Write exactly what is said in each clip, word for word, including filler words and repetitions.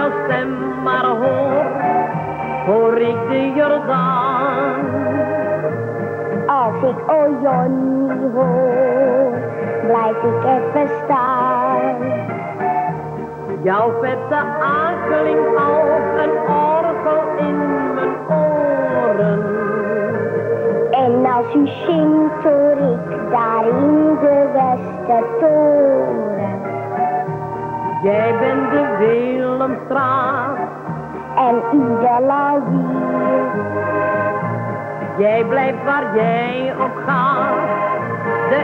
jouw stem maar hoor, hoor ik de Jordaan. Als ik o Johnny hoor, blijf ik even staan. Jouw vette aankling als een orgel in mijn oren. En als u zingt hoor ik daar in de Westertoren. Jij bent de Willemstraat en ieder lawier. Jij blijft waar jij op gaat, de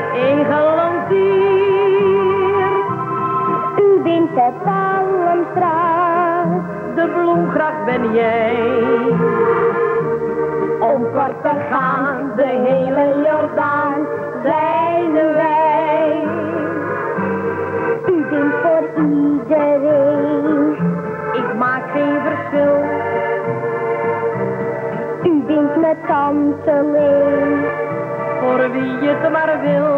egelontier. U bent de Palmstraat, de bloemgracht ben jij. Om kort te gaan, de hele Jordaan zijn wij. U bent voor iedereen, ik maak geen verschil. U bent mijn tante Leen, voor wie je het maar wil.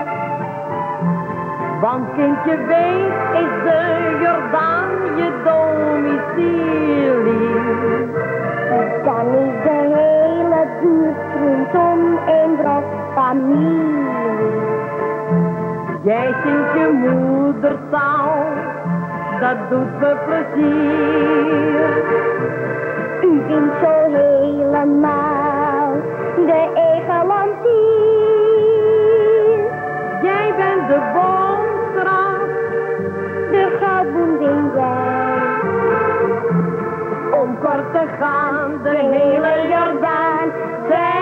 Want kindje weet, is de Jordaan je domicilie. Dan is de hele buurt rondom een brok familie. Jij zingt je moedertaal, dat doet me plezier. U bent zo helemaal de egelontier. Jij bent de Boomstraat, de goudboom ben jij. Om kort te gaan, de hele Jordaan zijn